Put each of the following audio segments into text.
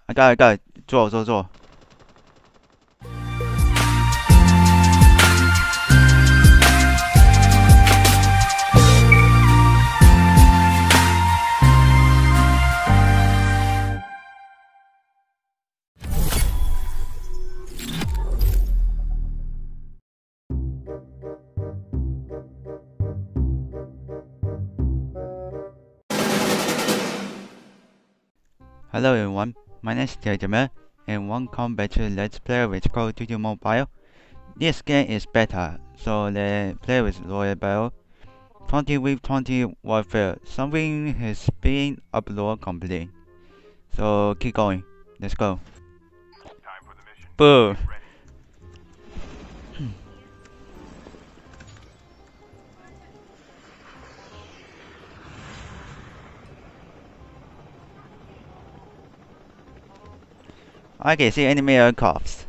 I got it. 坐。Hello everyone, my name is Jamil, and welcome back to Let's Play with Call of Duty Mobile. This game is beta, so let's play with Royal Battle 20v20 Warfare. Something has been uploaded complete. So keep going. Let's go. Boom. I can see enemy aircrafts.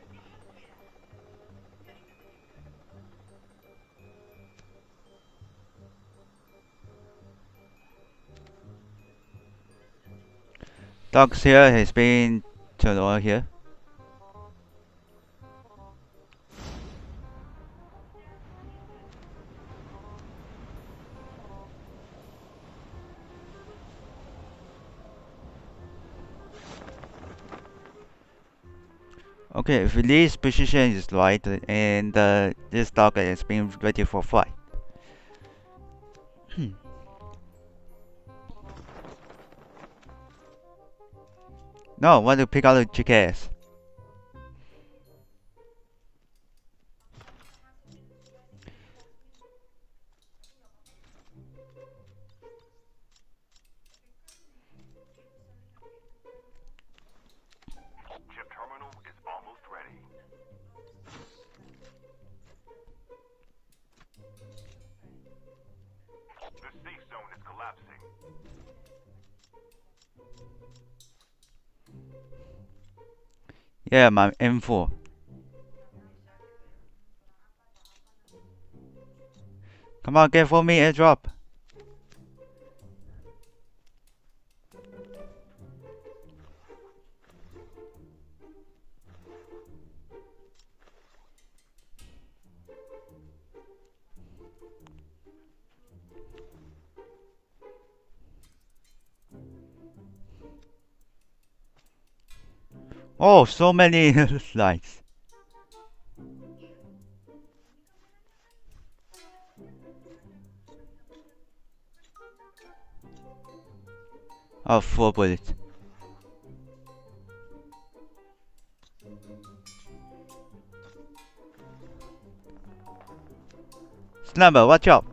Dogs here has been turned on here. Okay, if this position is right and this dog is being ready for fight. No, want to pick out the GKS. Chip terminal is almost ready. The safe zone is collapsing. Yeah, my M4. Come on, get for me, airdrop. Oh, so many likes. Oh, 4 bullets. Sniper, watch out.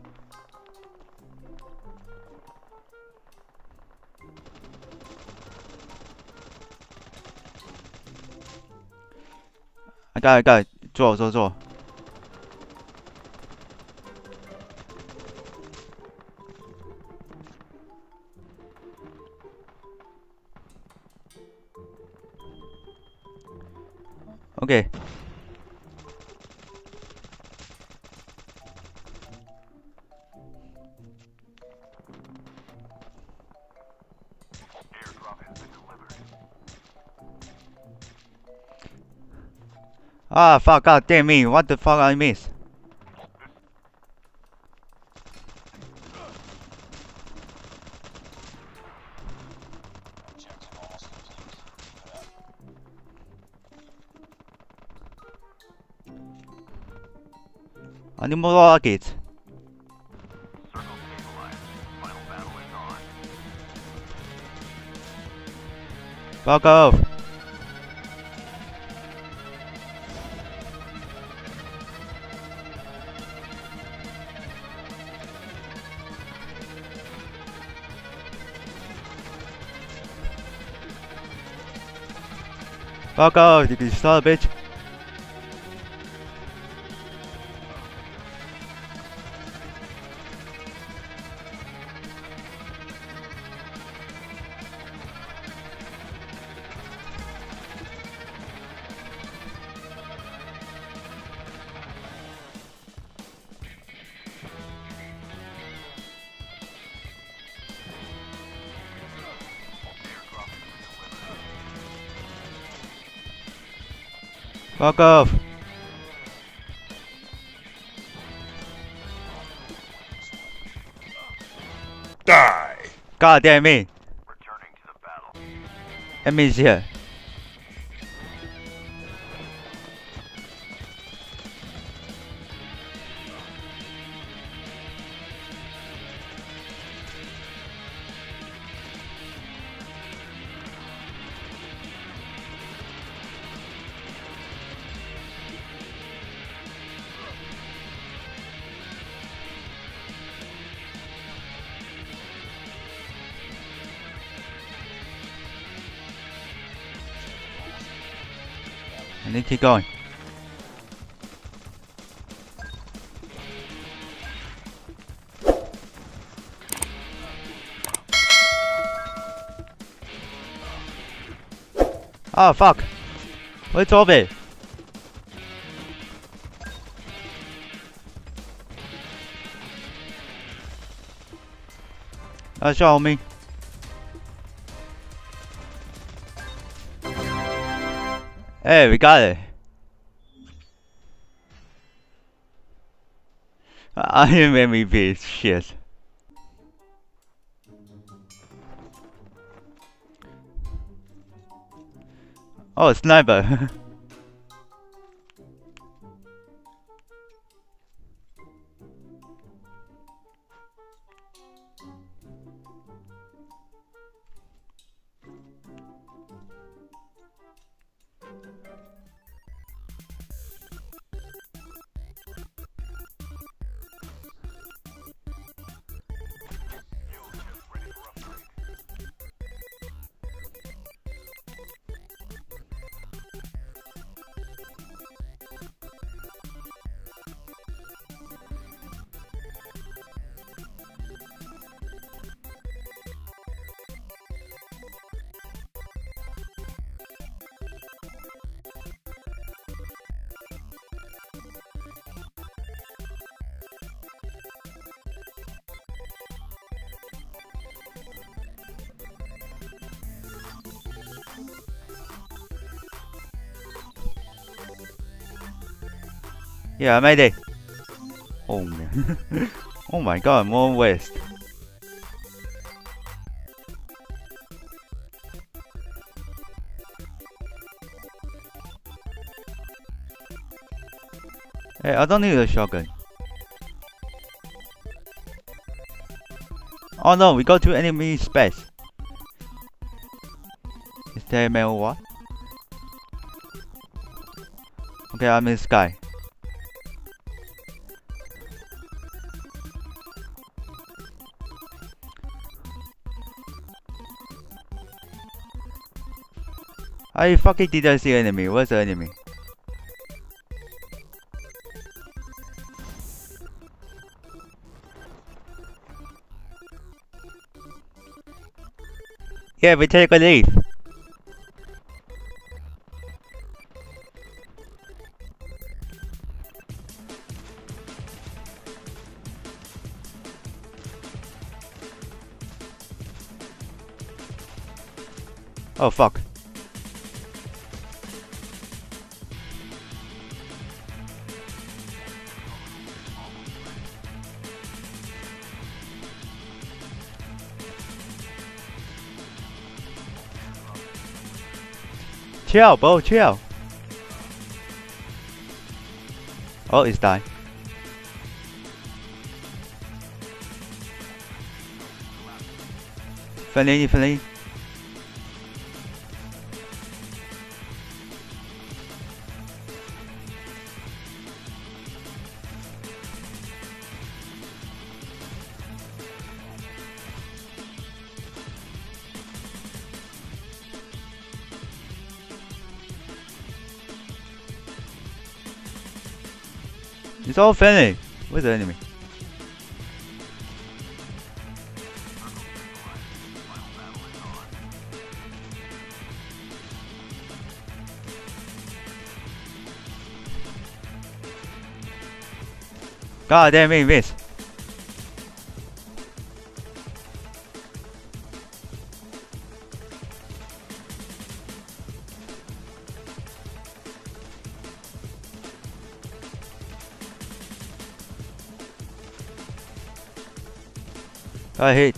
I got it. 坐。Okay. Airdrop has been delivered. Ah, fuck, god damn me. What the fuck I miss? I need more rockets. Circle stabilized. Final battle is on. Fuck off. Fuck off, you son of a bitch. Fuck off! Die! God damn it! Returning to the battle. Enemy's here. I need to keep going. Oh fuck! What's all it? Show me. Hey, we got it. I am MVP. Shit. Oh, sniper. Yeah, I made it. Oh man. Oh my god, more waste. Hey, I don't need a shotgun. Oh no, we go to enemy space. Is there a male what? Okay, I'm in the sky. I fucking didn't see enemy. Where's the enemy? Yeah, we take a leaf. Oh fuck. Chill, bro, chill. Oh, it's dying. Friendly. It's all friendly. Where's the enemy? God damn it, miss. I hit.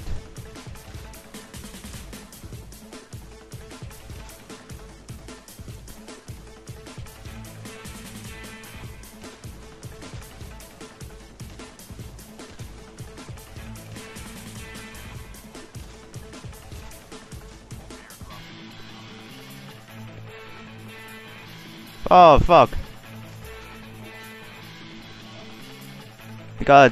Oh fuck. God.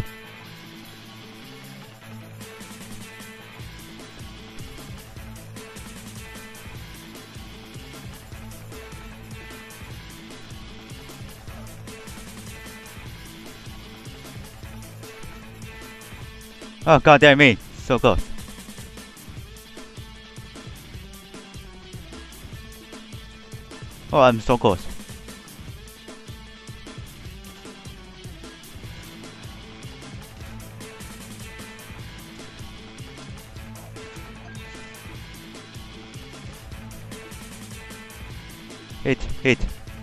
Oh god damn me. So close. Oh, I'm so close. Hit.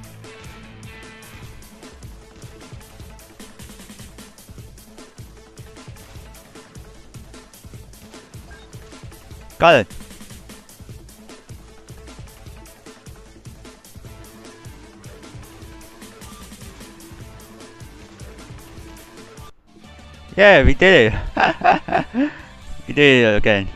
Got it. Yeah, we did it. We did it again.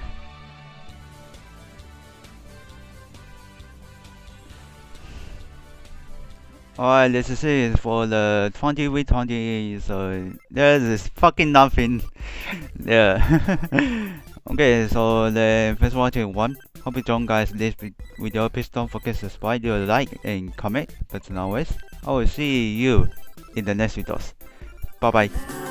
Alright, let's see for the 20v20, so there's fucking nothing there. Okay, so thanks for watching one. Hope you enjoyed guys this video. Please don't forget to subscribe, do a like and comment. But as always, I will see you in the next videos. Bye bye.